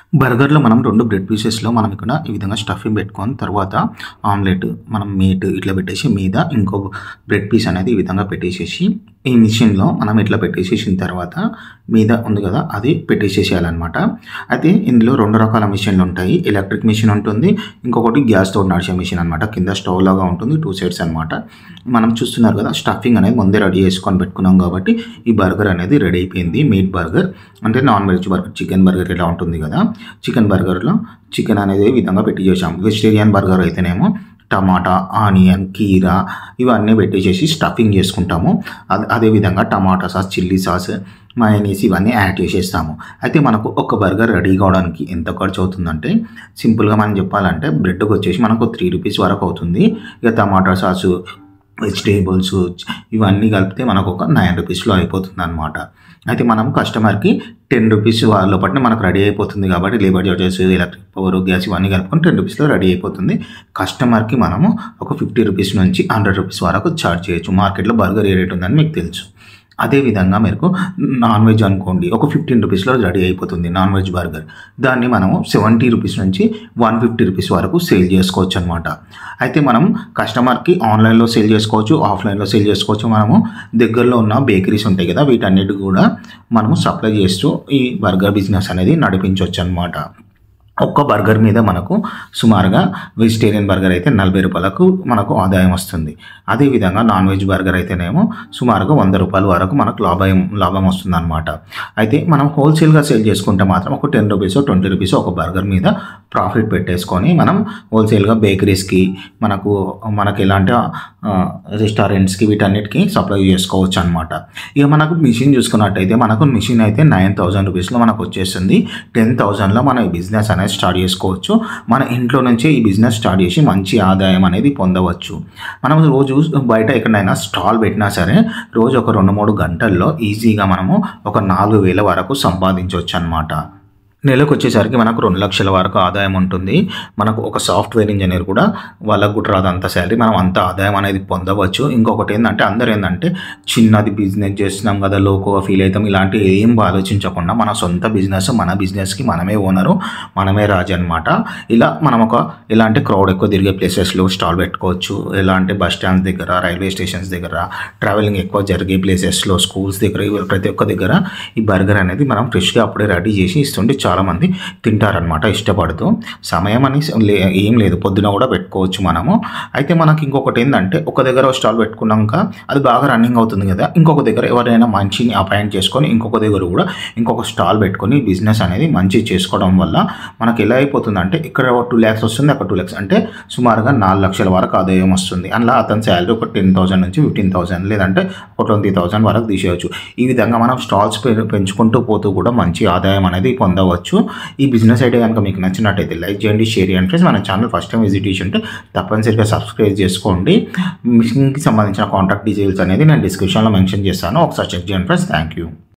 బర్గర్‌లో మనం 2 బ్రెడ్ పీసెస్‌లో మనం ఇక్కడ ఈ విధంగా స్టఫింగ్ పెట్టుకొని తర్వాత ఆమ్లెట్ మనం మీట్ ఇట్లా పెట్టేసి మీద ఇంకో బ్రెడ్ పీస్ అనేది ఈ విధంగా పెట్టేసేసి ఈ మిషన్‌లో మనం ఇట్లా పెట్టేసేసిన తర్వాత మీద ఉంది కదా అది పెట్టేసేయాలన్నమాట. అయితే ఇందులో 2 రకాల మిషన్‌లు ఉంటాయి. ఎలక్ట్రిక్ మిషన్ ఉంటుంది. ఇంకొకటి గ్యాస్‌తో నడిచే మిషన్ అన్నమాట. కింద స్టవ్ లాగా ఉంటుంది. 2 సైడ్స్ అన్నమాట. మనం చూస్తున్నారు కదా స్టఫింగ్ అనేది ముందే రెడీ చేసుకొని పెట్టుకున్నాం కాబట్టి ఈ బర్గర్ అనేది రెడీ అయిపోయింది. మీట్ బర్గర్ అంటే non veg burger chicken burger ఇలా ఉంటుంది కదా. చికెన్ బర్గర్‌లో చికెన్ అనేది ఈ విధంగా పెట్టి చేసాం. వెజిటేరియన్ బర్గర్ అయితేనేమో టమాటా, ఆనియన్, కీరా ఇవన్నీ పెట్టేసేసి స్టఫింగ్ చేసుకుంటాము. అదేవిధంగా tomato sauce, chilli sauce, mayonnaise ఇవన్నీ యాడ్ చేసేస్తాము. అయితే మనకు ఒక బర్గర్ రెడీ కావడానికి ఎంత ఖర్చు అవుతుందంటే సింపుల్‌గా మనం చెప్పాలంటే బ్రెడ్‌కి వచ్చేసి మనకు ₹3 వరకు అవుతుంది. ఇక టమాటా సాసు, వెజిటేబుల్స్ ఇవన్నీ కలిపితే మనకు ఒక ₹9లో అయిపోతుందన్నమాట. అయితే మనం కస్టమర్‌కి ₹10 లోపలనే మనకు రెడీ అయిపోతుంది కాబట్టి labour charges, electric power, gas ఇవన్నీ కలుపుకొని ₹10లో రెడీ అయిపోతుంది. కస్టమర్‌కి మనము ఒక ₹50 నుంచి ₹100 వరకు ఛార్జ్ చేయొచ్చు. మార్కెట్‌లో బర్గర్ ఏ రేట్ ఉందని మీకు తెలుసు. అదేవిధంగా మీకు నాన్ వెజ్ అనుకోండి ఒక ₹15లో రెడీ అయిపోతుంది నాన్ వెజ్ బర్గర్. దాన్ని మనము ₹70 నుంచి ₹150 వరకు సేల్ చేసుకోవచ్చు అనమాట. అయితే మనం కస్టమర్కి ఆన్లైన్లో సేల్ చేసుకోవచ్చు, ఆఫ్లైన్లో సేల్ చేసుకోవచ్చు. మనము దగ్గరలో ఉన్న బేకరీస్ ఉంటాయి కదా వీటన్నిటి కూడా మనము సప్లై చేస్తూ ఈ బర్గర్ బిజినెస్ అనేది నడిపించవచ్చు అనమాట. ఒక్క బర్గర్ మీద మనకు సుమారుగా వెజిటేరియన్ బర్గర్ అయితే ₹40 మనకు ఆదాయం వస్తుంది. అదేవిధంగా నాన్ వెజ్ బర్గర్ అయితేనేమో సుమారుగా ₹100 వరకు మనకు లాభం వస్తుందన్నమాట. అయితే మనం హోల్సేల్గా సేల్ చేసుకుంటే మాత్రం ఒక ₹10 ₹20 ఒక బర్గర్ మీద ప్రాఫిట్ పెట్టేసుకొని మనం హోల్సేల్గా బేకరీస్కి మనకు ఎలాంటి రెస్టారెంట్స్కి వీటన్నిటికీ సప్లై చేసుకోవచ్చు అనమాట. ఇక మనకు మిషన్ చూసుకున్నట్టయితే మనకు మిషన్ అయితే ₹9,000లో మనకు వచ్చేస్తుంది. 10,000లో మన ఈ బిజినెస్ అనేది స్టార్ట్ చేసుకోవచ్చు. మన ఇంట్లో నుంచే ఈ బిజినెస్ స్టార్ట్ చేసి మంచి ఆదాయం అనేది పొందవచ్చు. మనం రోజు బయట ఎక్కడైనా స్టాల్ పెట్టినా సరే రోజు ఒక 2-3 గంటల్లో ఈజీగా మనము ఒక 4,000 వరకు సంపాదించవచ్చు అనమాట. నెలకు వచ్చేసరికి మనకు 2 లక్షల వరకు ఆదాయం ఉంటుంది. మనకు ఒక సాఫ్ట్వేర్ ఇంజనీర్ కూడా వాళ్ళకు కూడా రాదు అంత శాలరీ, మనం అంత ఆదాయం అనేది పొందవచ్చు. ఇంకొకటి ఏంటంటే అందరూ ఏంటంటే చిన్నది బిజినెస్ చేస్తున్నాం కదా లోకోగా ఫీల్ అవుతాం ఇలాంటి ఏం ఆలోచించకుండా మన సొంత బిజినెస్ మన బిజినెస్కి మనమే ఓనరు, మనమే రాజు అనమాట. ఇలా మనం ఎలాంటి క్రౌడ్ ఎక్కువ తిరిగే ప్లేసెస్లో స్టాల్ పెట్టుకోవచ్చు. ఎలా అంటే బస్ స్టాండ్స్ దగ్గర, రైల్వే స్టేషన్స్ దగ్గర, ట్రావెలింగ్ ఎక్కువ జరిగే ప్లేసెస్లో, స్కూల్స్ దగ్గర ప్రతి ఒక్క దగ్గర ఈ బర్గర్ అనేది మనం ఫ్రెష్గా అప్పుడే రెడీ చేసి ఇస్తుంటే చాలామంది తింటారనమాట ఇష్టపడుతూ. సమయం అని ఏం లేదు, పొద్దున కూడా పెట్టుకోవచ్చు మనము. అయితే మనకి ఇంకొకటి ఏంటంటే ఒక దగ్గర స్టాల్ పెట్టుకున్నాక అది బాగా రన్నింగ్ అవుతుంది కదా, ఇంకొక దగ్గర ఎవరైనా మంచిని అపాయింట్ చేసుకొని ఇంకొక దగ్గర కూడా ఇంకొక స్టాల్ పెట్టుకొని బిజినెస్ అనేది మంచి చేసుకోవడం వల్ల మనకి ఎలా అయిపోతుందంటే ఇక్కడ 2 lakhs వస్తుంది, అక్కడ 2 lakhs అంటే సుమారుగా 4 లక్షల వరకు ఆదాయం వస్తుంది. అందులో అతని శాలరీ ఒక 10,000 నుంచి 15,000 లేదంటే ఒక 20,000 వరకు తీసేయచ్చు. ఈ విధంగా మనం స్టాల్స్ పెంచుకుంటూ పోతూ కూడా మంచి ఆదాయం అనేది పొందవచ్చు. ఈ బిజినెస్ ఐడియా కనుక మీకు నచ్చినట్టయితే లైక్ చేయండి, షేర్ చేయండి ఫ్రెండ్స్. మన ఛానల్ ఫస్ట్ టైం విజిట్ చేసి ఉంటే తప్పనిసరిగా సబ్స్క్రైబ్ చేసుకోండి. మిషన్కి సంబంధించిన కాంటాక్ట్ డీటెయిల్స్ అనేది నేను డిస్క్రిప్షన్లో మెన్షన్ చేస్తాను, ఒకసారి చెక్ చేయండి ఫ్రెండ్స్. Thank you.